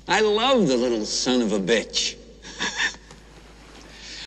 I love the little son of a bitch.